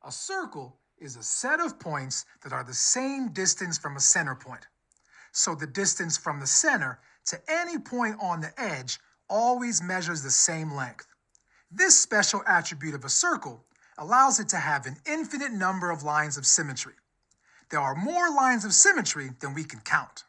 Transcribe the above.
A circle is a set of points that are the same distance from a center point. So the distance from the center to any point on the edge always measures the same length. This special attribute of a circle allows it to have an infinite number of lines of symmetry. There are more lines of symmetry than we can count.